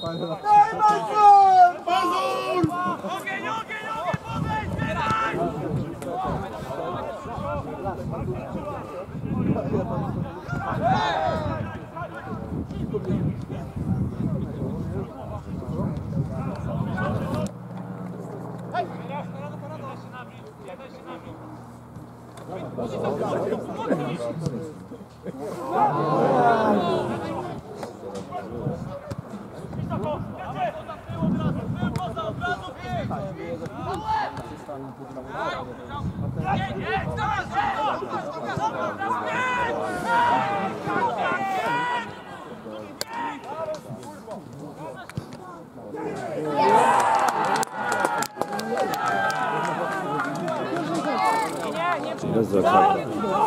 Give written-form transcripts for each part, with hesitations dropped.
Bez zaczęcia.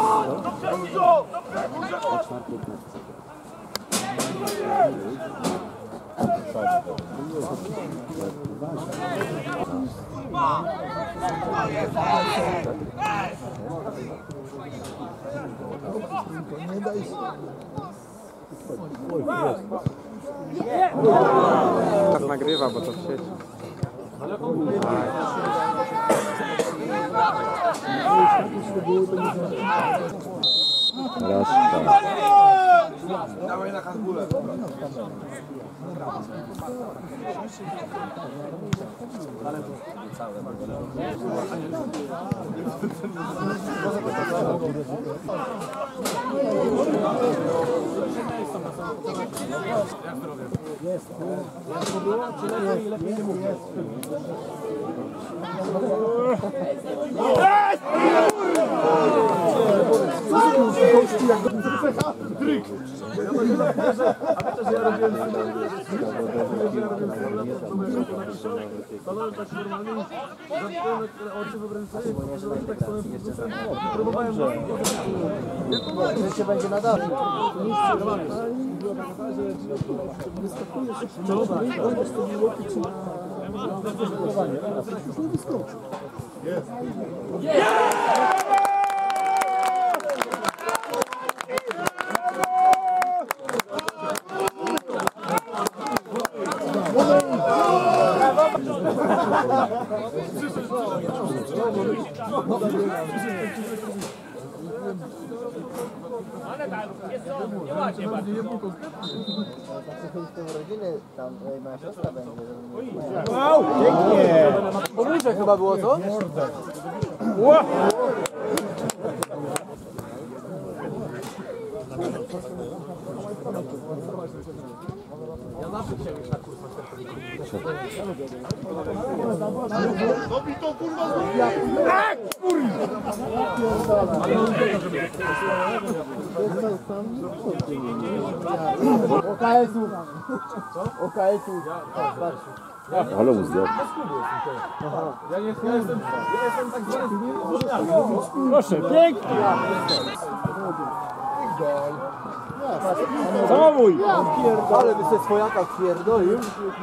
Nie daj się. Tak nagrywa, bo to w sieci. Raz, tak. Dawaj na handbule. Jest. Jak to było? Czy lepiej nie mówię? Tryk! A to, że ja robiłem stanąłem tak normalnie, zamknąłem oczy, wyobraź sobie, że tak stanąłem, próbowałem, że się będzie nadawał. Wyskakujesz, będziesz sobie łoki czy nie wyskoczy. Jest! Tam moja siostra będzie. Wow, pięknie! Pomóżę chyba było, co? Wow. Ja zawsze chciałem iść na kurs Dobij to kurwa! Tak, kurwa! OKS-u! OKS-u! Ale mu zdjął. Ja jestem tak zwany. Proszę, pięknie! Samobój! Ale by się swojaka wpierdolił.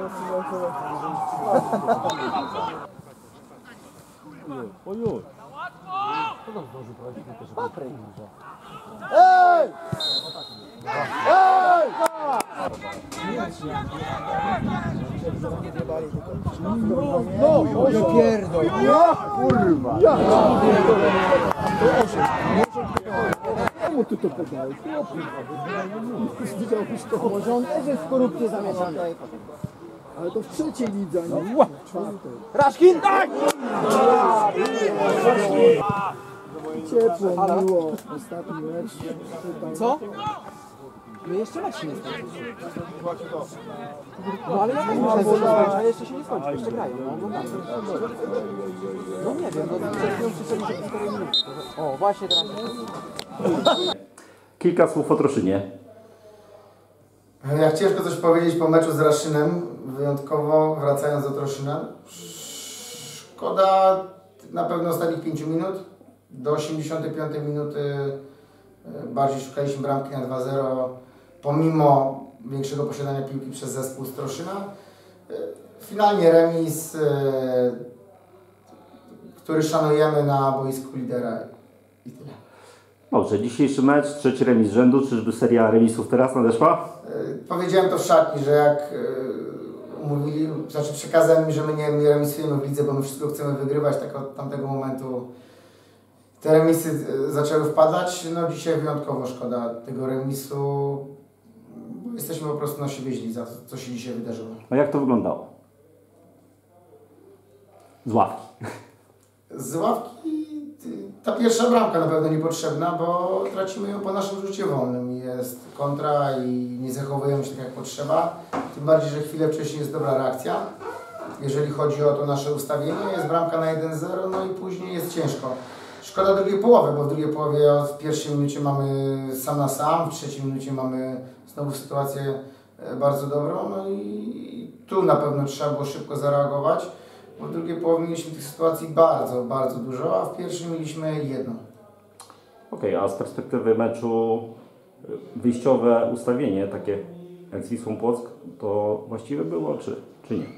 Ojoj! Patryk! Ej! Ej! No, nie pierdol! Ja kurwa! Ja pierdolę! Czemu ty to podałeś? Widziałbyś to? Może on też jest w korupcję zamieszany. Ale to w trzeciej lidze, a nie w czwartej. Raszkin! Tak! Ciepło, miło. Ostatni mecz. Co? My jeszcze mecz się nie skończyliśmy. No ale ja też myślę, że a jeszcze się nie skończy, jeszcze grają, no oglądamy. No nie wiem, no przed chwilą przyszedli, że 4 minuty. O, właśnie teraz. Kilka słów o Troszynie. Jak ciężko coś powiedzieć po meczu z Raszynem, wyjątkowo wracając do Troszyna. Szkoda na pewno ostatnich 5 minut. Do 85 minuty bardziej szukaliśmy bramki na 2-0, pomimo większego posiadania piłki przez zespół z Troszyna. Finalnie remis, który szanujemy na boisku lidera i tyle. Dobrze, dzisiejszy mecz, trzeci remis z rzędu. Czyżby seria remisów teraz nadeszła? Powiedziałem to w szatni, że jak umówili, znaczy przekazali mi, że my nie remisujemy w lidze, bo my wszystko chcemy wygrywać, tak od tamtego momentu te remisy zaczęły wpadać. No dzisiaj wyjątkowo szkoda tego remisu, bo jesteśmy po prostu na siebie źli za to, co się dzisiaj wydarzyło. A jak to wyglądało? Z ławki. Z ławki ta pierwsza bramka na pewno niepotrzebna, bo tracimy ją po naszym rzucie wolnym. Jest kontra i nie zachowujemy się tak jak potrzeba. Tym bardziej, że chwilę wcześniej jest dobra reakcja. Jeżeli chodzi o to nasze ustawienie, jest bramka na 1-0, no i później jest ciężko. Szkoda drugiej połowy, bo w drugiej połowie w pierwszej minucie mamy sam na sam, w trzeciej minucie mamy znowu sytuację bardzo dobrą, no i tu na pewno trzeba było szybko zareagować, bo w drugiej połowie mieliśmy tych sytuacji bardzo, bardzo dużo, a w pierwszej mieliśmy jedną. Okej, a z perspektywy meczu wyjściowe ustawienie, takie jak z Wisłą Płock, to właściwe było, czy nie?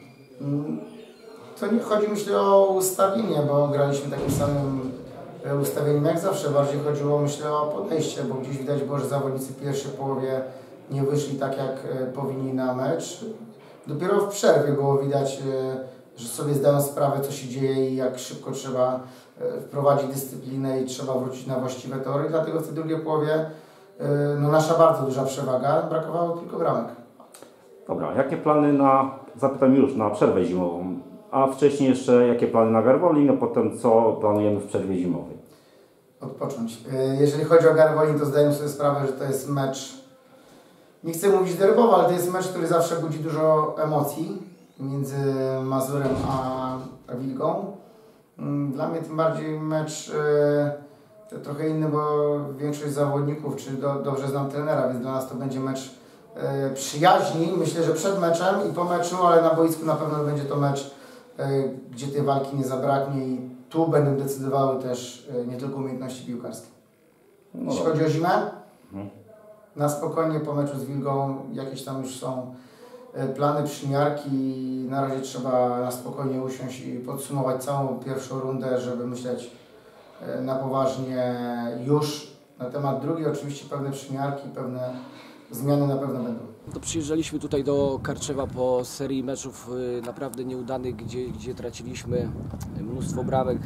To nie chodzi, myślę, o ustawienie, bo graliśmy takim samym ustawieniem jak zawsze. Bardziej chodziło, myślę, o podejście, bo gdzieś widać było, że zawodnicy w pierwszej połowie nie wyszli tak, jak powinni na mecz. Dopiero w przerwie było widać, że sobie zdają sprawę, co się dzieje i jak szybko trzeba wprowadzić dyscyplinę i trzeba wrócić na właściwe tory. Dlatego w tej drugiej połowie no, nasza bardzo duża przewaga, brakowało tylko bramek. Dobra, jakie plany zapytam już, na przerwę zimową, a wcześniej jeszcze jakie plany na Garwolin, no potem co planujemy w przerwie zimowej? Odpocząć. Jeżeli chodzi o Garwolin, to zdajemy sobie sprawę, że to jest mecz, nie chcę mówić derbowy, ale to jest mecz, który zawsze budzi dużo emocji między Mazurem a Wilgą. Dla mnie tym bardziej mecz trochę inny, bo większość zawodników, czy dobrze znam trenera, więc dla nas to będzie mecz przyjaźni. Myślę, że przed meczem i po meczu, ale na boisku na pewno będzie to mecz, gdzie tej walki nie zabraknie i tu będą decydowały też nie tylko umiejętności piłkarskie. No Jeśli chodzi o zimę, na spokojnie po meczu z Wilgą jakieś tam już są plany, przymiarki. Na razie trzeba na spokojnie usiąść i podsumować całą pierwszą rundę, żeby myśleć na poważnie już na temat drugiej. Oczywiście pewne przymiarki, pewne zmiany na pewno będą. To przyjeżdżaliśmy tutaj do Karczewa po serii meczów naprawdę nieudanych, gdzie traciliśmy mnóstwo bramek.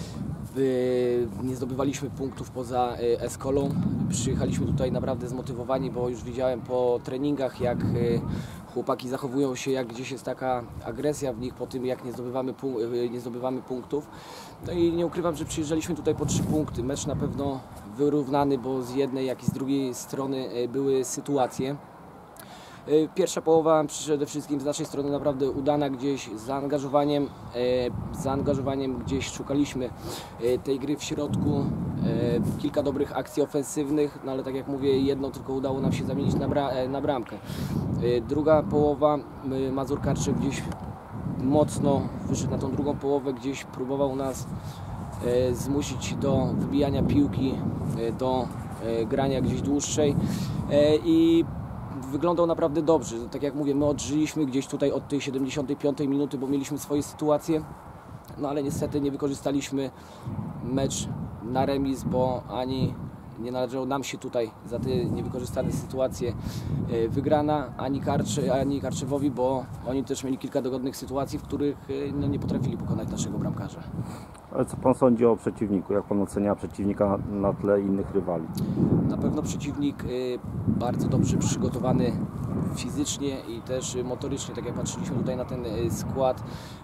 Nie zdobywaliśmy punktów poza Eskolą. Przyjechaliśmy tutaj naprawdę zmotywowani, bo już widziałem po treningach, jak chłopaki zachowują się, jak gdzieś jest taka agresja w nich po tym, jak nie zdobywamy punktów. No i nie ukrywam, że przyjeżdżaliśmy tutaj po 3 punkty. Mecz na pewno wyrównany, bo z jednej, jak i z drugiej strony były sytuacje. Pierwsza połowa przede wszystkim z naszej strony naprawdę udana, gdzieś z zaangażowaniem gdzieś szukaliśmy tej gry w środku, kilka dobrych akcji ofensywnych, no ale tak jak mówię, jedno tylko udało nam się zamienić na bramkę. Druga połowa, Mazur Karczew gdzieś mocno wyszedł na tą drugą połowę, gdzieś próbował nas zmusić do wybijania piłki, do grania gdzieś dłuższej i wyglądał naprawdę dobrze. Tak jak mówię, my odżyliśmy gdzieś tutaj od tej 75 minuty, bo mieliśmy swoje sytuacje, no ale niestety nie wykorzystaliśmy mecz na remis, bo ani nie należało nam się tutaj za te niewykorzystane sytuacje wygrana, ani Karczewowi, bo oni też mieli kilka dogodnych sytuacji, w których no, nie potrafili pokonać naszego bramkarza. Ale co Pan sądzi o przeciwniku? Jak Pan ocenia przeciwnika na tle innych rywali? Na pewno przeciwnik bardzo dobrze przygotowany fizycznie i też motorycznie, tak jak patrzyliśmy tutaj na ten skład,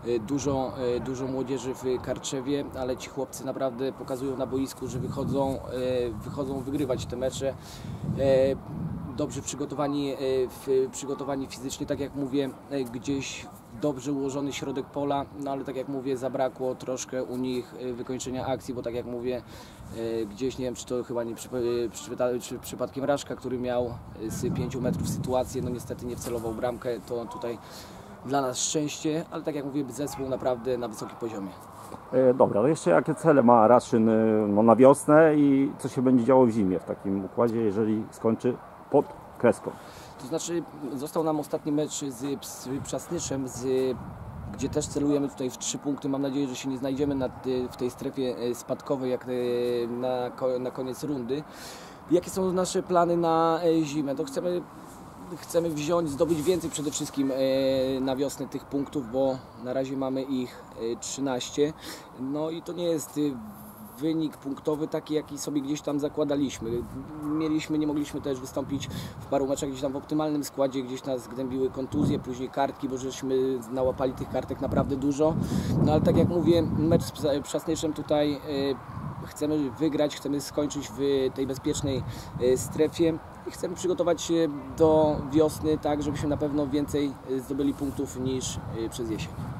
dużo młodzieży w Karczewie, ale ci chłopcy naprawdę pokazują na boisku, że wychodzą wygrywać te mecze. Dobrze przygotowani fizycznie, tak jak mówię, gdzieś dobrze ułożony środek pola, no ale tak jak mówię, zabrakło troszkę u nich wykończenia akcji, bo tak jak mówię, gdzieś nie wiem, czy to chyba nie przypadkiem Raszka, który miał z 5 metrów sytuację, no niestety nie wcelował bramkę, to tutaj dla nas szczęście, ale tak jak mówię, zespół naprawdę na wysokim poziomie. Dobra, to jeszcze jakie cele ma Raszyn na wiosnę i co się będzie działo w zimie w takim układzie, jeżeli skończy pod kreską? To znaczy, został nam ostatni mecz z Przasnyszem, gdzie też celujemy tutaj w 3 punkty. Mam nadzieję, że się nie znajdziemy w tej strefie spadkowej jak na koniec rundy. Jakie są nasze plany na zimę? To chcemy chcemy zdobyć więcej przede wszystkim na wiosnę tych punktów, bo na razie mamy ich 13. No i to nie jest wynik punktowy taki, jaki sobie gdzieś tam zakładaliśmy. Nie mogliśmy też wystąpić w paru meczach gdzieś tam w optymalnym składzie, gdzieś nas gnębiły kontuzje, później kartki, bo żeśmy nałapali tych kartek naprawdę dużo. No ale tak jak mówię, mecz z Przasnyszem tutaj chcemy wygrać, chcemy skończyć w tej bezpiecznej strefie i chcemy przygotować się do wiosny tak, żebyśmy na pewno więcej zdobyli punktów niż przez jesień.